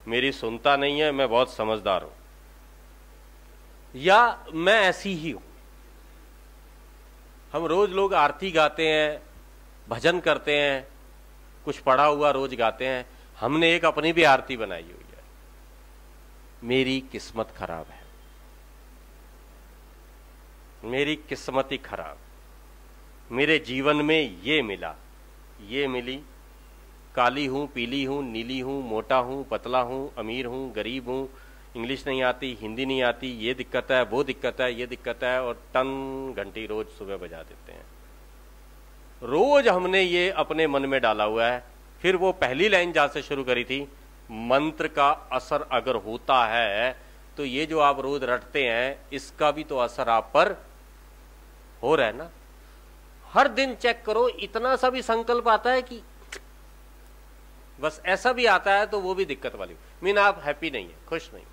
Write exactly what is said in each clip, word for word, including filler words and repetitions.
मेरी सुनता नहीं है, मैं बहुत समझदार हूं, या मैं ऐसी ही हूं। हम रोज लोग आरती गाते हैं, भजन करते हैं, कुछ पढ़ा हुआ रोज गाते हैं। हमने एक अपनी भी आरती बनाई हुई है, मेरी किस्मत खराब है, मेरी किस्मत ही खराब, मेरे जीवन में ये मिला, ये मिली, काली हूं, पीली हूं, नीली हूं, मोटा हूं, पतला हूं, अमीर हूं, गरीब हूं, इंग्लिश नहीं आती, हिंदी नहीं आती, ये दिक्कत है, वो दिक्कत है, ये दिक्कत है, और टन घंटी रोज सुबह बजा देते हैं। रोज हमने ये अपने मन में डाला हुआ है। फिर वो पहली लाइन जहां से शुरू करी थी, मंत्र का असर अगर होता है तो ये जो आप रोज रटते हैं इसका भी तो असर आप पर हो रहा है ना। हर दिन चेक करो, इतना सा भी संकल्प आता है कि बस ऐसा भी आता है तो वो भी दिक्कत वाली, मीन आप हैप्पी नहीं है, खुश नहीं।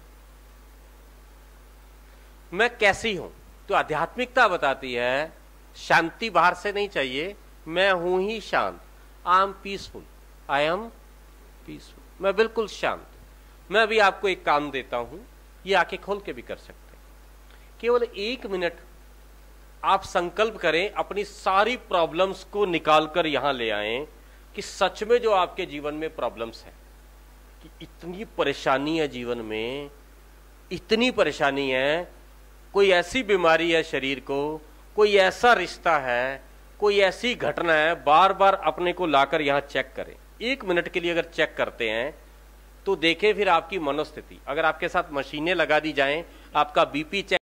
मैं कैसी हूं? तो आध्यात्मिकता बताती है शांति बाहर से नहीं चाहिए, मैं हूं ही शांत। I am peaceful, I am peaceful, मैं बिल्कुल शांत। मैं अभी आपको एक काम देता हूं, ये आंखें खोल के भी कर सकते हैं। केवल एक मिनट आप संकल्प करें, अपनी सारी प्रॉब्लम्स को निकालकर यहां ले आएं कि सच में जो आपके जीवन में प्रॉब्लम्स है, कि इतनी परेशानी है जीवन में, इतनी परेशानी है, कोई ऐसी बीमारी है शरीर को, कोई ऐसा रिश्ता है, कोई ऐसी घटना है, बार बार अपने को लाकर यहां चेक करें। एक मिनट के लिए अगर चेक करते हैं तो देखें फिर आपकी मनोस्थिति। अगर आपके साथ मशीनें लगा दी जाएं, आपका बीपी चेक